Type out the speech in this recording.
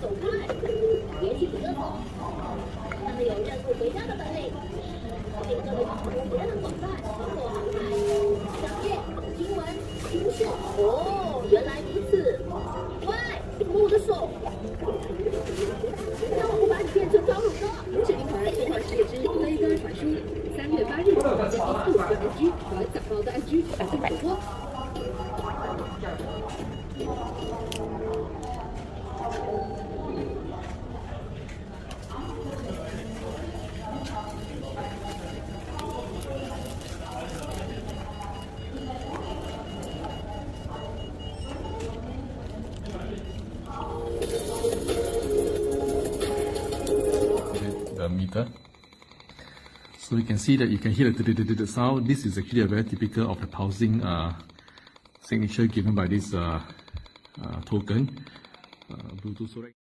走快，别急着走。他们有认路回家的本领，品这个用途也很广泛，包括航海、商业、经文、军事。哦，原来如此。喂，你摸我的手。让我不把你变成高乳了。 这一团动画世界之飞鸽传书，3月8日在第4个 NG 和早报的 NG 同步首播。 The meter. So you can see that you can hear the sound. This is actually a very typical of the pulsing signature given by this token, Bluetooth.